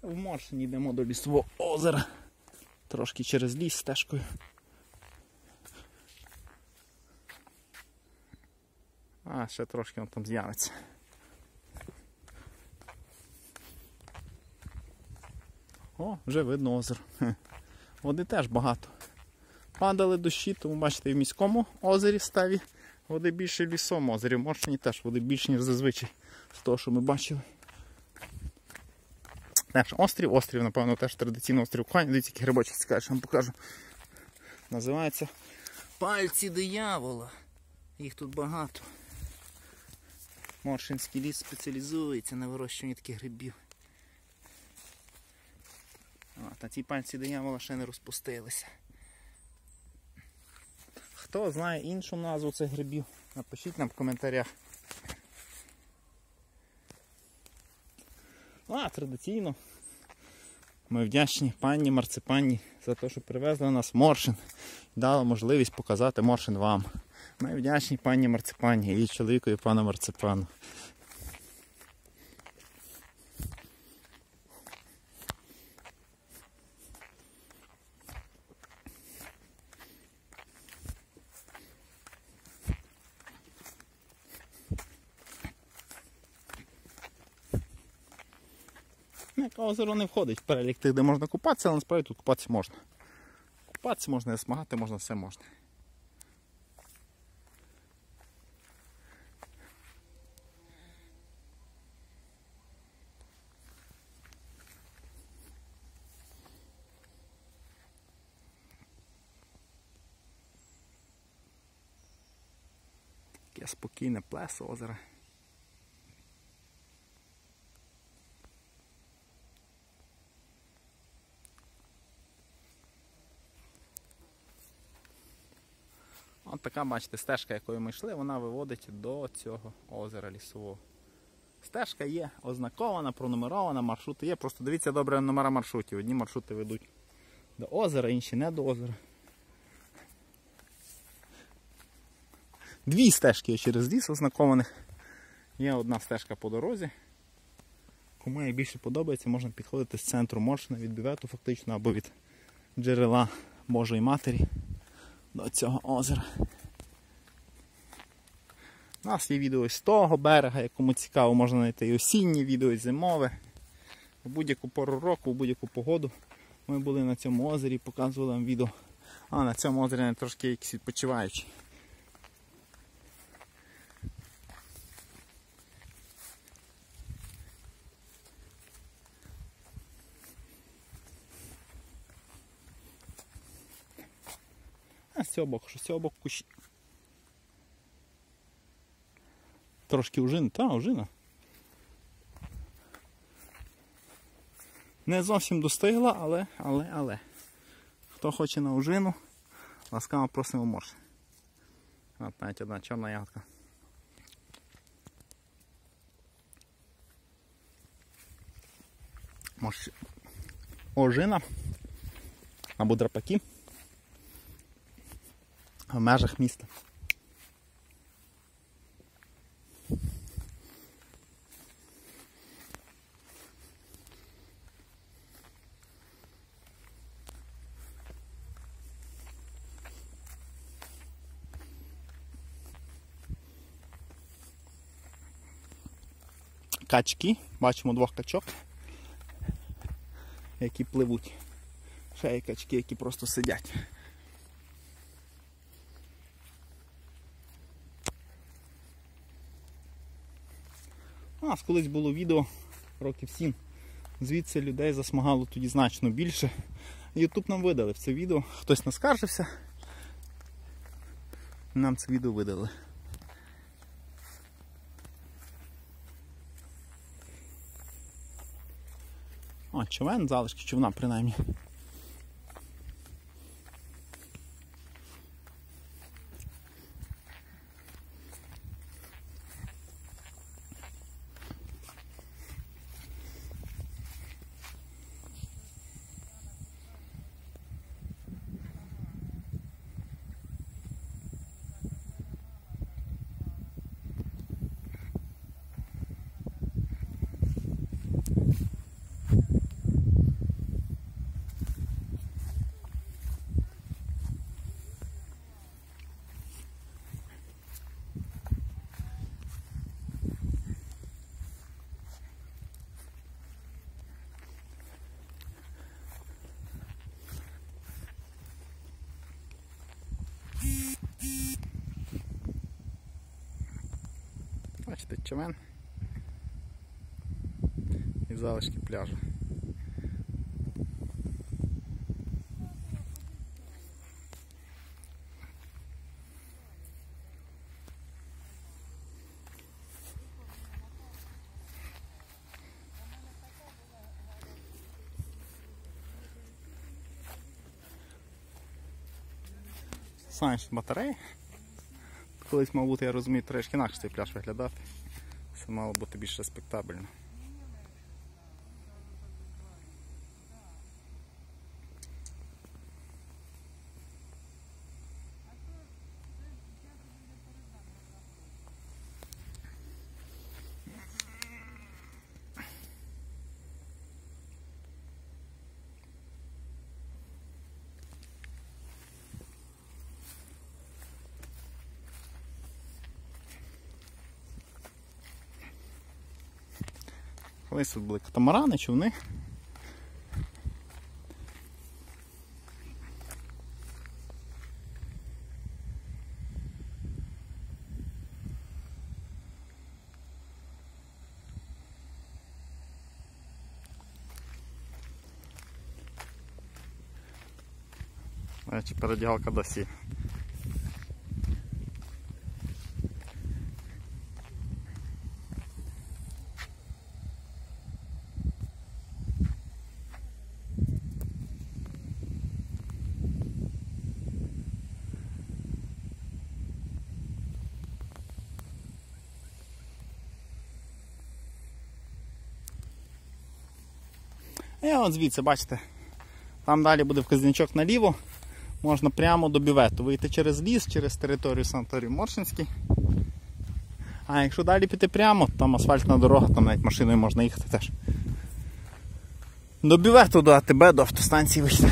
В Моршині йдемо до Лісового озера. Трошки через ліс стежкою. А, ще трошки він там з'явиться. О, вже видно озеро. Води теж багато. Падали дощі, тому бачите, і в міському озері Стеві води більше, в Лісовому озері. В Моршині теж води більше, ніж зазвичай. З того, що ми бачили. Теж острів, напевно, теж традиційний острів кохання. Дивіться, які грибочки цікаві, що вам покажу. Називається пальці диявола. Їх тут багато. Моршинський ліс спеціалізується на вирощуванні таких грибів. Та ці пальці диявола ще не розпустилися. Хто знає іншу назву цих грибів, напишіть нам в коментарях. Традиційно ми вдячні пані Марципанні за те, що привезли нас в Моршин і дали можливість показати Моршин вам. Ми вдячні пані Марципанні і чоловікові пану Марципану. Яке озеро не входить в перелік тих, де можна купатися, але насправді тут купатися можна. Купатися можна, смагати можна, все можна. Таке спокійне плесо озера. Ось така, бачите, стежка, якою ми йшли, вона виводить до цього озера Лісового. Стежка є ознакована, пронумерована, маршрути є. Просто дивіться добре номера маршрутів. Одні маршрути ведуть до озера, інші не до озера. Дві стежки є через ліс ознакованих. Є одна стежка по дорозі. Кому їй більше подобається, можна підходити з центру Моршина, від бювету фактично, або від джерела Божої Матері до цього озера. У нас є відео з того берега, якому цікаво, можна знайти і осіннє відео, і зимове. В будь-яку пору року, в будь-яку погоду ми були на цьому озері і показували вам відео. А на цьому озері вони трошки якісь відпочиваючі. А з цього боку, що з цього боку кущі. Трошки ужина, ужина. Не зовсім достигла, але. Хто хоче на ужину, ласкаво просимо в Моршин. От навіть одна чорна ягодка. Ожина або драпаки в межах міста. Качки, бачимо двох качок, які пливуть. Ще є качки, які просто сидять. У нас колись було відео, років 7, звідси людей засмагало тоді значно більше. YouTube нам видалив це відео, хтось наскаржився, нам це відео видали. О, човен, залишки човна принаймні. бачите, човен і залишки пляжу. Сонячні батареї. Колись, мав бути, я розумію, трішки інакше цей пляж виглядати. Це мало бути більш респектабельно. Колись тут були катамарани, човни. Речі, передягалка досі. І от звідси, бачите, там далі буде вказівничок наліво, можна прямо до бювету вийти через ліс, через територію санаторію Моршинський. А якщо далі піти прямо, там асфальтна дорога, там навіть машиною можна їхати теж. До бювету, до АТБ, до автостанції вийти.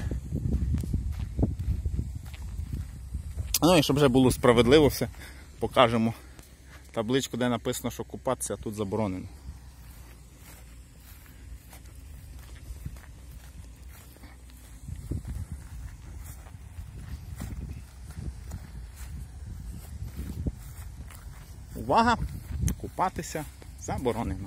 Ну і щоб вже було справедливо все, покажемо табличку, де написано, що купатися тут заборонено. Увага! Купатися заборонено.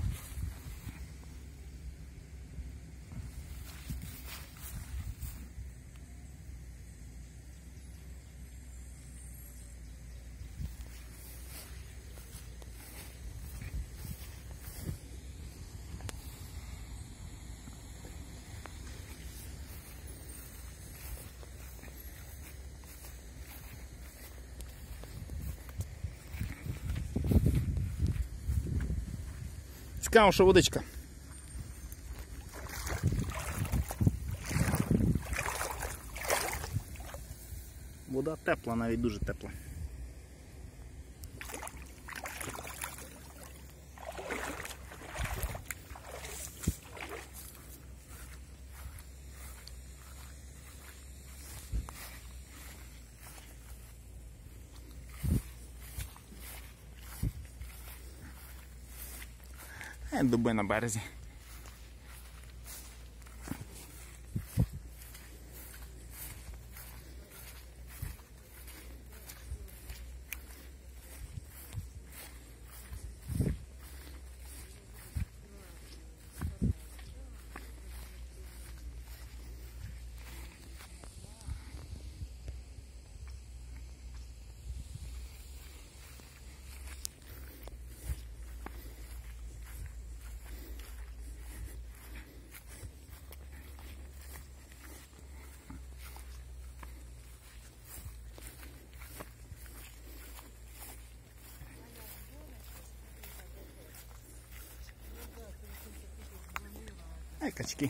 Цікаво, що водичка. Вода тепла, навіть дуже тепла. Дуби на березі. Ай, качки.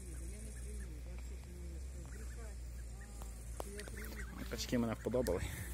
Качки мене подобали.